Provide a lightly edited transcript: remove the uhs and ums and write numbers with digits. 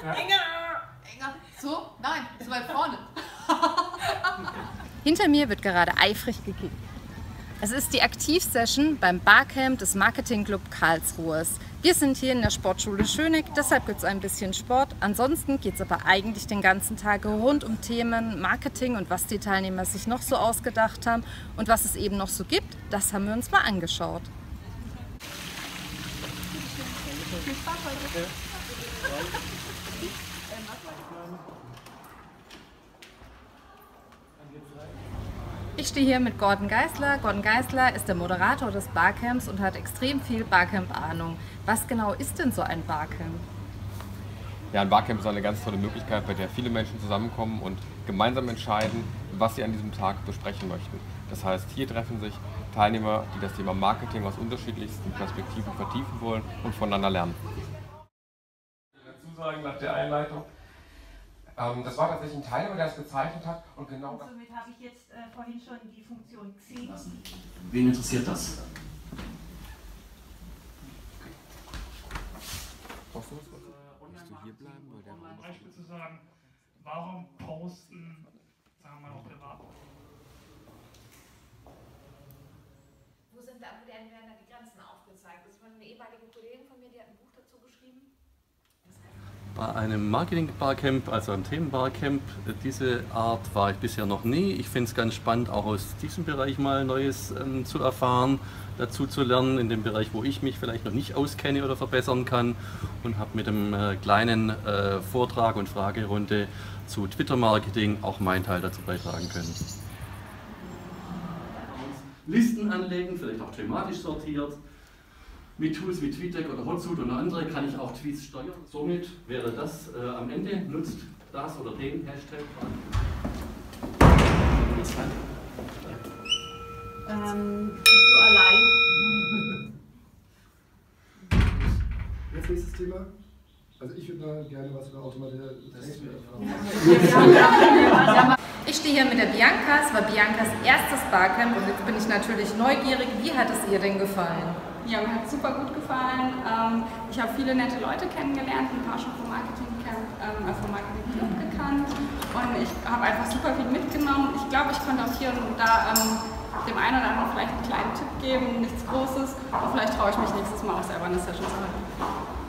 Enger. So? Nein, so weit vorne. Hinter mir wird gerade eifrig gekickt. Es ist die Aktivsession beim Barcamp des Marketingclub Karlsruhe. Wir sind hier in der Sportschule Schöneck, deshalb gibt es ein bisschen Sport. Ansonsten geht es aber eigentlich den ganzen Tag rund um Themen Marketing und was die Teilnehmer sich noch so ausgedacht haben und was es eben noch so gibt, das haben wir uns mal angeschaut. Viel Spaß heute. Ich stehe hier mit Gordon Geisler. Gordon Geisler ist der Moderator des Barcamps und hat extrem viel Barcamp-Ahnung. Was genau ist denn so ein Barcamp? Ja, ein Barcamp ist eine ganz tolle Möglichkeit, bei der viele Menschen zusammenkommen und gemeinsam entscheiden, was sie an diesem Tag besprechen möchten. Das heißt, hier treffen sich Teilnehmer, die das Thema Marketing aus unterschiedlichsten Perspektiven vertiefen wollen und voneinander lernen. Dazu sagen nach der Einleitung. Das war tatsächlich ein Teilnehmer, der es bezeichnet hat und genau das. Somit habe ich jetzt vorhin schon die Funktion Xing. Wen interessiert das? Willst du hier bleiben? Zum Beispiel zu sagen, warum posten, sagen wir mal, auch privat. Wo werden da die Grenzen aufgezeigt? Das war eine ehemalige Kollegin von mir, die hat ein Buch dazu geschrieben. Bei einem Marketing-Barcamp, also einem Themen-Barcamp, diese Art war ich bisher noch nie. Ich finde es ganz spannend, auch aus diesem Bereich mal Neues zu erfahren, dazu zu lernen, in dem Bereich, wo ich mich vielleicht noch nicht auskenne oder verbessern kann, und habe mit einem kleinen Vortrag und Fragerunde zu Twitter-Marketing auch meinen Teil dazu beitragen können. Listen anlegen, vielleicht auch thematisch sortiert. Mit Tools wie TweetDeck oder Hotsuite und andere kann ich auch Tweets steuern. Somit wäre das am Ende, nutzt das oder den Hashtag. Bist du allein? Jetzt nächstes Thema. Also ich würde da gerne was über automatisierte Texte erfahren. Ich stehe hier mit der Bianca, es war Biancas erstes Barcamp und jetzt bin ich natürlich neugierig. Wie hat es ihr denn gefallen? Ja, mir hat es super gut gefallen. Ich habe viele nette Leute kennengelernt, ein paar schon vom Marketing-Camp, vom Marketing-Club gekannt, und ich habe einfach super viel mitgenommen. Ich glaube, ich konnte auch hier und da dem einen oder anderen vielleicht einen kleinen Tipp geben, nichts Großes, und vielleicht traue ich mich nächstes Mal auch selber eine Session zu halten.